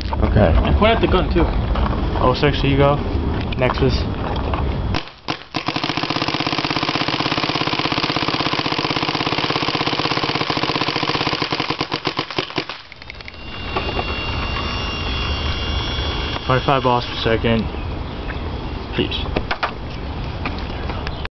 Okay. And point at the gun too. 06, here you go. Nexus. .5 boss per second. Peace.